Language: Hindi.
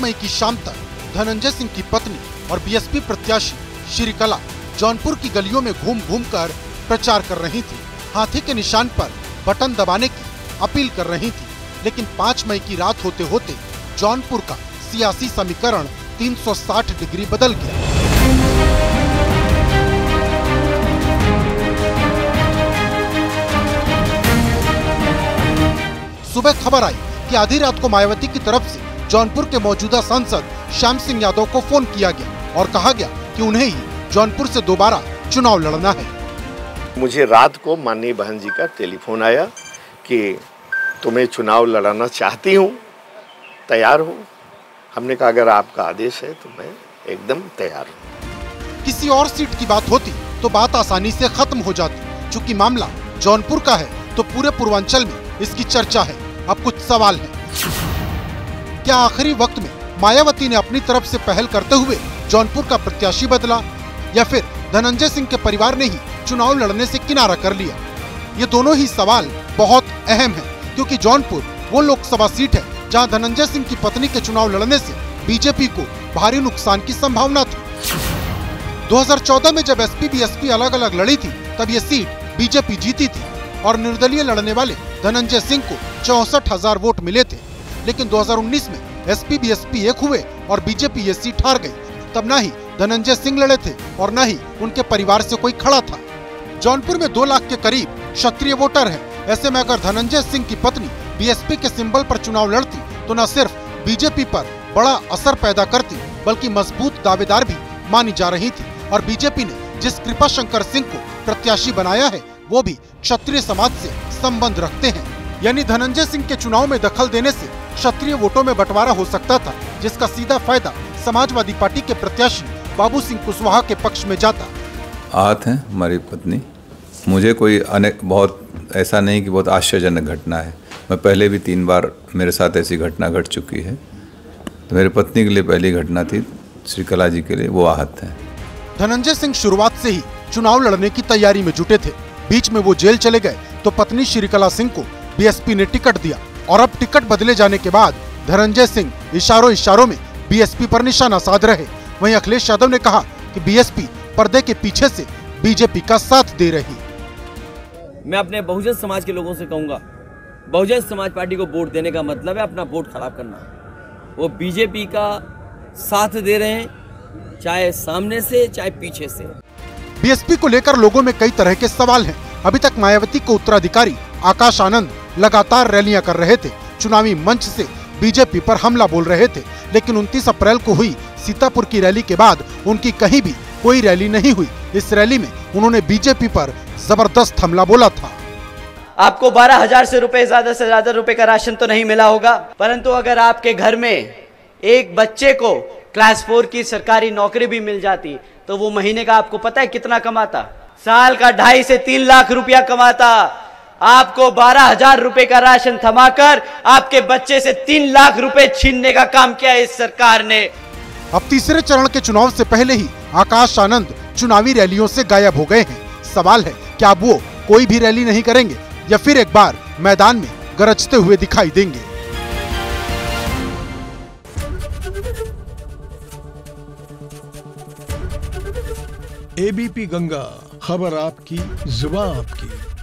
मई की शाम तक धनंजय सिंह की पत्नी और बीएसपी प्रत्याशी श्रीकला जौनपुर की गलियों में घूम घूम कर प्रचार कर रही थी। हाथी के निशान पर बटन दबाने की अपील कर रही थी। लेकिन 5 मई की रात होते होते जौनपुर का सियासी समीकरण 360 डिग्री बदल गया। सुबह खबर आई कि आधी रात को मायावती की तरफ से जौनपुर के मौजूदा सांसद श्याम सिंह यादव को फोन किया गया और कहा गया कि उन्हें ही जौनपुर से दोबारा चुनाव लड़ना है। मुझे रात को माननीय बहन जी का टेलीफोन आया कि तुम्हें चुनाव लड़ाना चाहती हूँ, तैयार हूँ। हमने कहा अगर आपका आदेश है तो मैं एकदम तैयार हूँ। किसी और सीट की बात होती तो बात आसानी से खत्म हो जाती। चूंकि मामला जौनपुर का है तो पूरे पूर्वांचल में इसकी चर्चा है। अब कुछ सवाल है, क्या आखिरी वक्त में मायावती ने अपनी तरफ से पहल करते हुए जौनपुर का प्रत्याशी बदला या फिर धनंजय सिंह के परिवार ने ही चुनाव लड़ने से किनारा कर लिया? ये दोनों ही सवाल बहुत अहम हैं, क्योंकि जौनपुर वो लोकसभा सीट है जहां धनंजय सिंह की पत्नी के चुनाव लड़ने से बीजेपी को भारी नुकसान की संभावना थी। 2014 में जब एसपी बीएसपी अलग अलग लड़ी थी तब ये सीट बीजेपी जीती थी और निर्दलीय लड़ने वाले धनंजय सिंह को 64,000 वोट मिले थे। लेकिन 2019 में एसपी बीएसपी एक हुए और बीजेपी ये सीट हार गई। तब न ही धनंजय सिंह लड़े थे और न ही उनके परिवार से कोई खड़ा था। जौनपुर में 2 लाख के करीब क्षत्रिय वोटर हैं। ऐसे में अगर धनंजय सिंह की पत्नी बीएसपी के सिंबल पर चुनाव लड़ती तो न सिर्फ बीजेपी पर बड़ा असर पैदा करती बल्कि मजबूत दावेदार भी मानी जा रही थी। और बीजेपी ने जिस कृपा शंकर सिंह को प्रत्याशी बनाया है वो भी क्षत्रिय समाज से संबंध रखते हैं। यानी धनंजय सिंह के चुनाव में दखल देने से क्षत्रिय वोटों में बंटवारा हो सकता था, जिसका सीधा फायदा समाजवादी पार्टी के प्रत्याशी बाबू सिंह कुशवाहा के पक्ष में जाता। आहत है हमारी पत्नी। मुझे कोई बहुत ऐसा नहीं कि बहुत आश्चर्यजनक घटना है। मैं पहले भी 3 बार मेरे साथ ऐसी घटना घट चुकी है। तो मेरी पत्नी के लिए पहली घटना थी, श्रीकला जी के लिए वो आहत है। धनंजय सिंह शुरुआत से ही चुनाव लड़ने की तैयारी में जुटे थे। बीच में वो जेल चले गए तो पत्नी श्रीकला सिंह को बीएसपी ने टिकट दिया और अब टिकट बदले जाने के बाद धनंजय सिंह इशारों में बीएसपी पर निशाना साध रहे। वहीं अखिलेश यादव ने कहा कि बीएसपी पर्दे के पीछे से बीजेपी का साथ दे रही। मैं अपने बहुजन समाज के लोगों से कहूंगा, बहुजन समाज पार्टी को वोट देने का मतलब है अपना वोट खराब करना। वो बीजेपी का साथ दे रहे हैं, चाहे सामने से चाहे पीछे से। बीएसपी को लेकर लोगों में कई तरह के सवाल हैं। अभी तक मायावती को उत्तराधिकारी आकाश आनंद लगातार रैलियां कर रहे थे, चुनावी मंच से बीजेपी पर हमला बोल रहे थे। लेकिन 29 अप्रैल को हुई सीतापुर की रैली के बाद उनकी कहीं भी कोई रैली नहीं हुई। इस रैली में उन्होंने बीजेपी पर जबरदस्त हमला बोला था। आपको 12,000 से ज्यादा रुपए का राशन तो नहीं मिला होगा, परंतु अगर आपके घर में एक बच्चे को क्लास 4 की सरकारी नौकरी भी मिल जाती तो वो महीने का आपको पता है कितना कमाता? साल का 2.5 से 3 लाख रुपया कमाता। आपको 12,000 रुपए का राशन थमाकर आपके बच्चे से 3 लाख रुपए छीनने का काम किया इस सरकार ने। अब तीसरे चरण के चुनाव से पहले ही आकाश आनंद चुनावी रैलियों से गायब हो गए हैं। सवाल है क्या अब वो कोई भी रैली नहीं करेंगे या फिर एक बार मैदान में गरजते हुए दिखाई देंगे? एबीपी गंगा, खबर आपकी, जुबान आपकी।